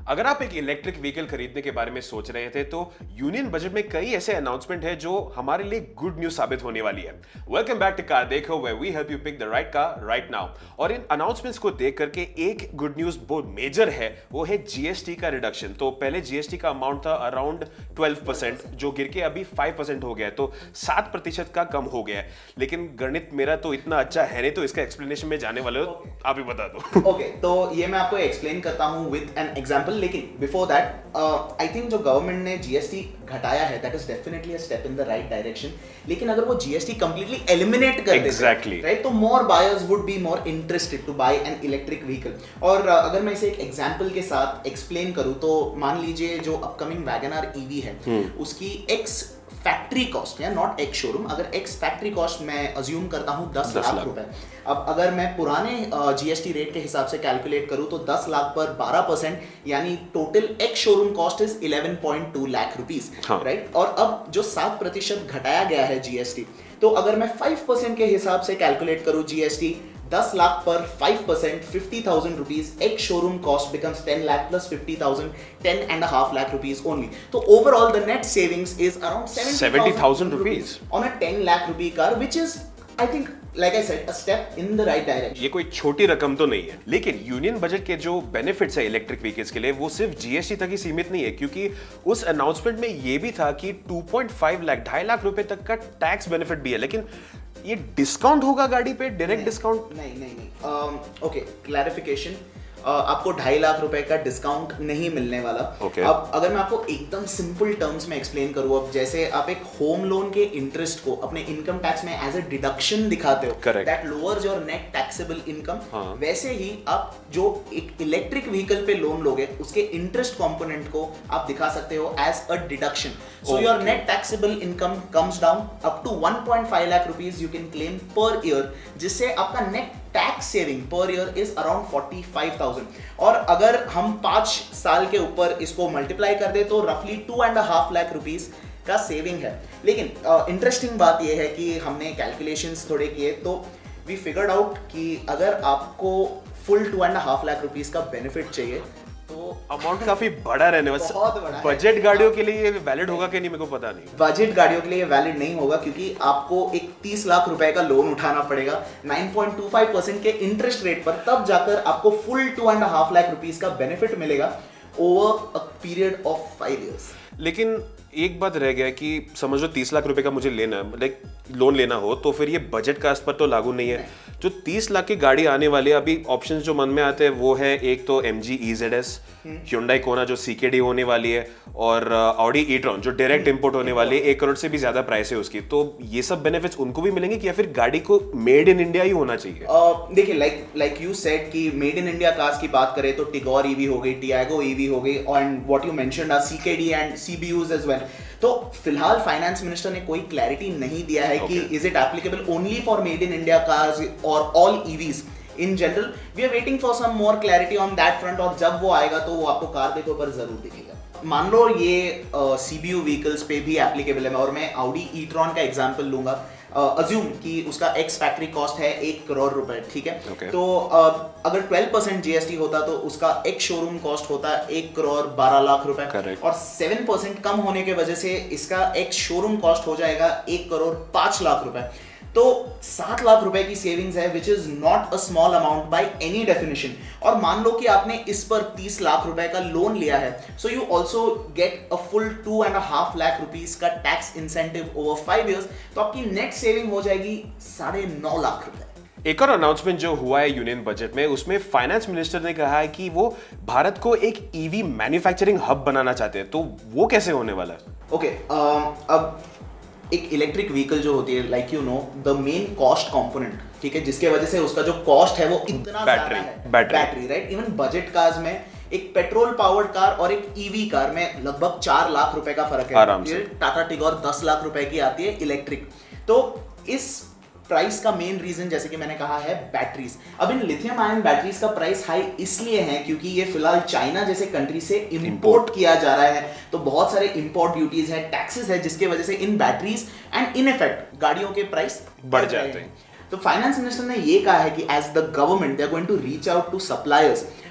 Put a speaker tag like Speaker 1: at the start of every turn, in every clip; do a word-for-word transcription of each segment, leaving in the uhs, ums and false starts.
Speaker 1: अगर आप एक इलेक्ट्रिक व्हीकल खरीदने के बारे में सोच रहे थे तो यूनियन बजट में कई ऐसे अनाउंसमेंट है जो हमारे लिए गुड न्यूज साबित होने वाली है। Welcome back to CarDekho where we help you pick the right car right now। और इन अनाउंसमेंट्स को देख करके एक गुड न्यूज बहुत मेजर है, वो है जीएसटी का रिडक्शन। तो पहले जीएसटी का अमाउंट था अराउंड ट्वेल्व परसेंट, जो गिर के अभी फाइव परसेंट हो गया है, तो सात प्रतिशत का कम हो गया है। लेकिन गणित मेरा तो इतना अच्छा है नहीं, तो इसका एक्सप्लेनेशन में जाने वाले हो, आप ही बता दो।
Speaker 2: ओके okay, तो ये मैं आपको एक्सप्लेन करता हूँ विद एन एग्जांपल। लेकिन बिफोर दैट आई थिंक जो गवर्नमेंट ने जीएसटी घटाया है that is definitely a step in the right direction. लेकिन अगर वो जीएसटी कंप्लीटली एलिमिनेट कर देते
Speaker 1: exactly.
Speaker 2: राइट, तो more buyers would be more interested to buy an electric vehicle. और uh, अगर मैं इसे एक एग्जांपल के साथ एक्सप्लेन करूँ तो मान लीजिए जो अपकमिंग वैगनआर ईवी है hmm. उसकी एक्स फैक्ट्री कॉस्ट या नॉट एक्स शोरूम, अगर एक्स फैक्ट्री कॉस्ट मैं अज्यूम करता हूँ दस लाख रुपए। अब अगर मैं पुराने जीएसटी रेट के हिसाब से कैलकुलेट करूँ तो दस लाख पर बारह परसेंट यानी total ex showroom cost is eleven point two lakh rupees, right. और अब जो सात प्रतिशत घटाया गया है जीएसटी, तो अगर मैं फाइव परसेंट के हिसाब से कैलकुलेट करूँ जीएसटी, दस लाख पर five percent fifty thousand rupees, ex showroom cost becomes ten lakh plus fifty thousand, ten and half lakh rupees only. तो overall the net savings is around seventy thousand rupees on a ten lakh rupee car, which is I think like I said a step in the right direction.
Speaker 1: ये कोई छोटी रकम तो नहीं है, लेकिन union budget के जो बेनिफिट्स है इलेक्ट्रिक व्हीकल्स के लिए वो सिर्फ जीएसटी तक ही सीमित नहीं है, क्योंकि उस अनाउंसमेंट में ये भी था कि टू पॉइंट फाइव लाख ढाई लाख रुपए तक का टैक्स बेनिफिट भी है। लेकिन ये डिस्काउंट होगा गाड़ी पे, डायरेक्ट डिस्काउंट?
Speaker 2: नहीं नहीं नहीं ओके, क्लैरिफिकेशन, आपको ढाई लाख रुपए का डिस्काउंट नहीं मिलने वाला।
Speaker 1: okay.
Speaker 2: अब अगर मैं आपको एकदम सिंपल टर्म्स में एक्सप्लेन करूं, अब जैसे आप एक होम लोन के इंटरेस्ट को अपने इनकम टैक्स में एज अ डिडक्शन दिखाते हो, that lowers your net taxable income, वैसे ही आप जो एक इलेक्ट्रिक व्हीकल पे लोन लोगे उसके इंटरेस्ट कंपोनेंट को आप दिखा सकते हो as a deduction. So your net taxable income comes down up to one point five lakh rupees you can claim per year, जिससे आपका net tax saving per year is around forty five thousand. और अगर हम पांच साल के ऊपर इसको मल्टीप्लाई कर दे तो रफली two and half lakh rupees का सेविंग है। लेकिन इंटरेस्टिंग uh, बात यह है कि हमने कैलकुलेशंस थोड़े किए तो वी फिगर्ड आउट कि अगर आपको full two and half lakh rupees का बेनिफिट चाहिए तो
Speaker 1: अमाउंट काफी बड़ा रहने वाला,
Speaker 2: बहुत बड़ा।
Speaker 1: बजट गाड़ियों के लिए ये वैलिड होगा कि नहीं मेरे को पता नहीं।
Speaker 2: बजट गाड़ियों के लिए वैलिड नहीं होगा, क्योंकि आपको एक तीस लाख रुपए का लोन उठाना पड़ेगा nine point two five percent के इंटरेस्ट रेट पर, तब जाकर आपको full two and half lakh rupees का बेनिफिट मिलेगा over a period of five years.
Speaker 1: लेकिन एक बात रह गया कि समझ लो तीस लाख रुपए का मुझे लेना है, लाइक लोन लेना हो, तो फिर ये बजट कास्ट पर तो लागू नहीं है। नहीं। जो तीस लाख की गाड़ी आने वाली है, अभी ऑप्शंस जो मन में आते हैं वो है एक तो M G E Z S, Hyundai Kona जो सी के डी होने वाली है, और ऑडी ई-ट्रॉन जो डायरेक्ट इंपोर्ट होने वाली है, एक करोड़ से भी ज्यादा प्राइस है उसकी। तो ये सब बेनिफिट्स उनको भी मिलेंगे कि या फिर गाड़ी को मेड इन इंडिया ही होना चाहिए?
Speaker 2: uh, देखिए लाइक लाइक यू सेड कि मेड इन इंडिया कार्स की बात करें तो टिगोर ईवी हो गई, टियागो ईवी हो गई, and what you mentioned are C K D and C B Us as well. तो फिलहाल फाइनेंस मिनिस्टर ने कोई क्लैरिटी नहीं दिया है okay. कि is it applicable only for made in India cars और all EVs in general. We are waiting for some more clarity on that front, और जब वो आएगा तो वो आपको CarDekho पर जरूर दिखेगा। मान लो ये सीबीयू व्हीकल्स पे भी एप्लीकेबल है, और मैं ऑडी ई-ट्रॉन का एग्जांपल लूंगा। अज्यूम uh, कि उसका एक्स फैक्ट्री कॉस्ट है एक करोड़ रुपए, ठीक है okay. तो uh, अगर ट्वेल्व परसेंट जीएसटी होता तो उसका एक शोरूम कॉस्ट होता एक करोड़ बारह लाख रुपए,
Speaker 1: Correct.
Speaker 2: और सेवन परसेंट कम होने के वजह से इसका एक शोरूम कॉस्ट हो जाएगा एक करोड़ पांच लाख रुपए। तो सात लाख रुपए की सेविंग्स है, which is not a small amount by any definition. और मान लो कि आपने इस पर तीस लाख रुपए का लोन लिया है, so you also get a full two and half lakh rupees का tax incentive over five years, तो आपकी नेट सेविंग हो जाएगी साढ़े नौ लाख रुपए।
Speaker 1: एक और अनाउंसमेंट जो हुआ है यूनियन बजट में, उसमें फाइनेंस मिनिस्टर ने कहा है कि वो भारत को एक ईवी मैन्युफैक्चरिंग हब बनाना चाहते हैं। तो वो कैसे होने वाला है?
Speaker 2: ओके okay, uh, अब एक इलेक्ट्रिक व्हीकल जो होती है, like you know the main cost component, ठीक है, जिसके वजह से उसका जो कॉस्ट है वो इतना ज्यादा है, battery, right. Even budget cars में एक पेट्रोल पावर्ड कार और एक ईवी कार में लगभग चार लाख रुपए का फर्क है। टाटा टिगोर दस लाख रुपए की आती है इलेक्ट्रिक। तो इस प्राइस का मेन रीजन, जैसे कि मैंने कहा, है बैटरीज। अब इन लिथियम आयन बैटरीज का प्राइस हाई इसलिए है क्योंकि ये फिलहाल चाइना जैसे कंट्री से इंपोर्ट किया जा रहा है, तो बहुत सारे इंपोर्ट ड्यूटीज है, टैक्सेस है, जिसके वजह से इन बैटरीज एंड इन इफेक्ट गाड़ियों के प्राइस
Speaker 1: बढ़ जाते हैं।
Speaker 2: तो फाइनेंस मिनिस्टर ने ये कहा है कि as the government they are going to reach out to suppliers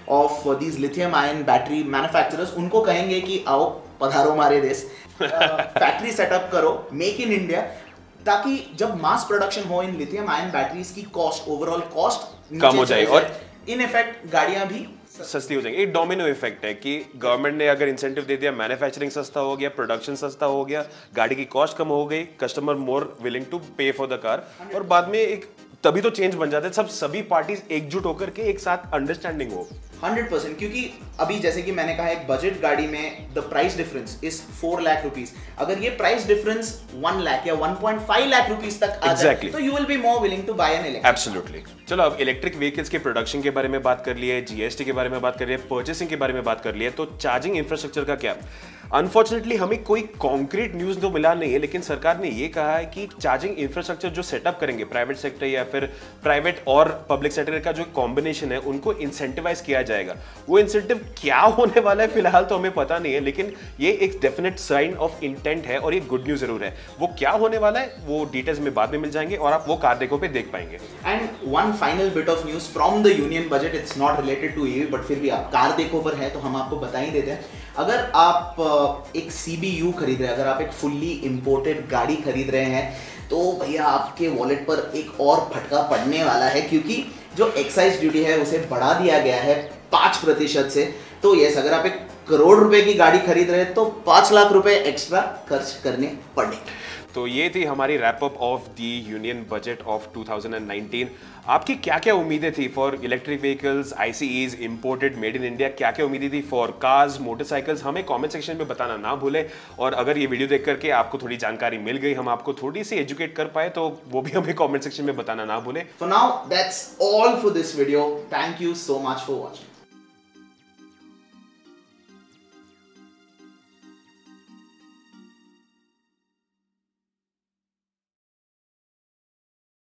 Speaker 2: of these lithium ion battery manufacturers, उनको कहेंगे कि आओ पधारो हमारे देश, फैक्ट्री सेटअप करो, मेक इन इंडिया, ताकि जब मास प्रोडक्शन हो इन लिथियम आयन बैटरीज की कॉस्ट, ओवरऑल कॉस्ट
Speaker 1: कम हो जाए और
Speaker 2: इन इफेक्ट गाड़ियां भी
Speaker 1: सस्ती हो जाएंगी। एक डोमिनो इफेक्ट है कि गवर्नमेंट ने अगर इंसेंटिव दे दिया, मैन्युफैक्चरिंग सस्ता हो गया, प्रोडक्शन सस्ता हो गया, गाड़ी की कॉस्ट कम हो गई, customer more willing to pay for the car, और बाद में एक तभी तो चेंज बन जाता है, सब सभी पार्टीज एकजुट होकर के एक साथ अंडरस्टैंडिंग हो।
Speaker 2: हंड्रेड परसेंट, क्योंकि अभी जैसे कि मैंने कहा एक बजट गाड़ी में the price difference is four lakh rupees, अगर ये प्राइस डिफरेंस वन लाख या one point five lakh rupees तक आ जाए तो you will be more willing to buy an electric.
Speaker 1: Absolutely. चलो अब इलेक्ट्रिक व्हीकल्स के प्रोडक्शन के बारे में बात कर लिए, जीएसटी के बारे में बात कर लिए, परचेसिंग के बारे में बात कर लिए, तो चार्जिंग इंफ्रास्ट्रक्चर का क्या? अनफॉर्चुनेटली हमें कोई कॉन्क्रीट न्यूज तो मिला नहीं है, लेकिन सरकार ने ये कहा है कि चार्जिंग इंफ्रास्ट्रक्चर जो सेटअप करेंगे प्राइवेट सेक्टर या फिर प्राइवेट और पब्लिक सेक्टर का जो कॉम्बिनेशन है, उनको इंसेंटिवाइज किया जाएगा। वो इंसेंटिव क्या होने वाला है फिलहाल तो हमें पता नहीं है, लेकिन ये एक डेफिनेट साइन ऑफ इंटेंट है और ये गुड न्यूज जरूर है। वो क्या होने वाला है वो डिटेल्स में बाद में मिल जाएंगे और आप वो कारदेखो पे देख पाएंगे।
Speaker 2: And one final bit of news from the union budget, it's not related to EV but फिर भी आप कारदेखो पर है तो हम आपको बता ही देते हैं। अगर आप एक सीबीयू खरीद रहे हैं, अगर आप एक फुल्ली इंपोर्टेड गाड़ी खरीद रहे हैं, तो भैया आपके वॉलेट पर एक और फटका पड़ने वाला है, क्योंकि जो एक्साइज ड्यूटी है उसे बढ़ा दिया गया है पाँच प्रतिशत से। तो यस, अगर आप एक करोड़ रुपए की गाड़ी खरीद रहे हैं तो पाँच लाख रुपए एक्स्ट्रा खर्च करने पड़े।
Speaker 1: तो ये थी हमारी wrap up of the union budget of two thousand nineteen. आपकी क्या क्या उम्मीदें थी for electric vehicles, ICEs, imported, made in India? क्या क्या उम्मीदें थी फॉर कार्स, मोटरसाइकिल्स? हमें कमेंट सेक्शन में बताना ना भूले। और अगर ये वीडियो देख करके आपको थोड़ी जानकारी मिल गई, हम आपको थोड़ी सी एजुकेट कर पाए, तो वो भी हमें कमेंट सेक्शन में बताना ना भूले।
Speaker 2: For now, that's all for this video. Thank you so much for watching.